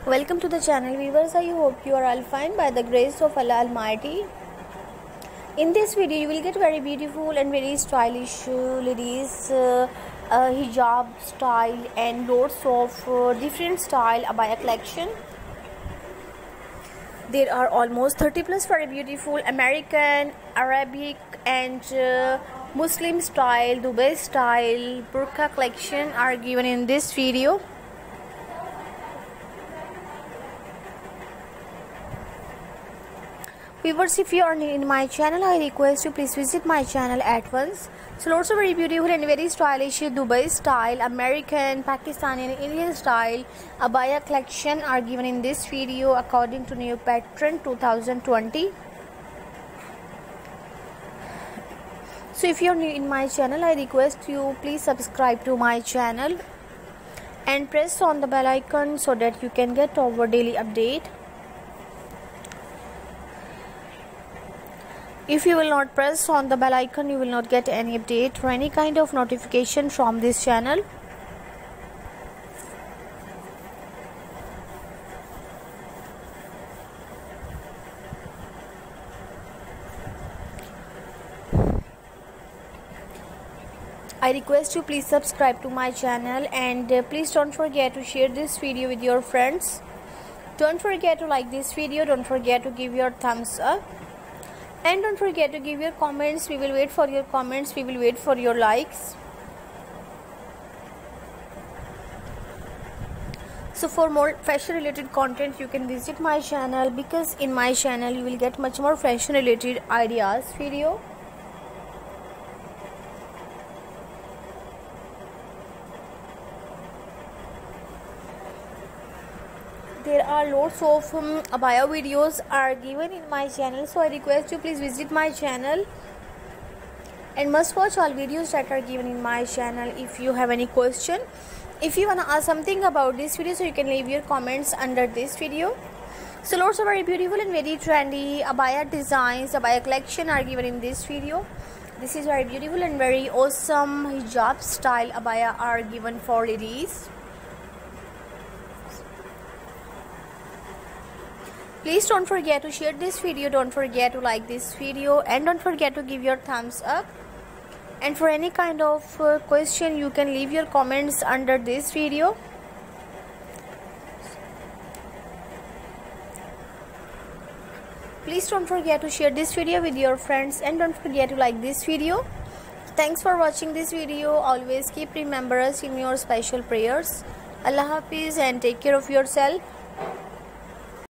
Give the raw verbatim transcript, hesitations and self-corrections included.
Welcome to the channel viewers. I hope you are all fine by the grace of Allah Almighty. In this video you will get very beautiful and very stylish uh, ladies uh, uh, hijab style and loads of uh, different style abaya collection. There are almost thirty plus very beautiful American, Arabic and uh, Muslim style, Dubai style burqa collection are given in this video. Viewers, if you are new in my channel, I request you please visit my channel at once. So lots of very beautiful and very stylish Dubai style, American, Pakistani and Indian style abaya collection are given in this video according to new pattern two thousand twenty. So if you are new in my channel, I request you please subscribe to my channel and press on the bell icon so that you can get our daily update. If you will not press on the bell icon, you will not get any update or any kind of notification from this channel. I request you please subscribe to my channel and uh, please don't forget to share this video with your friends. Don't forget to like this video. Don't forget to give your thumbs up. And don't forget to give your comments. We will wait for your comments. We will wait for your likes. So for more fashion related content, you can visit my channel, because in my channel you will get much more fashion related ideas video. There are lots of um, abaya videos are given in my channel, so I request you please visit my channel and must watch all videos that are given in my channel. If you have any question, if you wanna ask something about this video, so you can leave your comments under this video. So lots of very beautiful and very trendy abaya designs, abaya collection are given in this video. This is very beautiful and very awesome hijab style abaya are given for ladies. Please don't forget to share this video, don't forget to like this video and don't forget to give your thumbs up. And for any kind of uh, question, you can leave your comments under this video. Please don't forget to share this video with your friends and don't forget to like this video. Thanks for watching this video. Always keep remember us in your special prayers. Allah Hafiz and take care of yourself.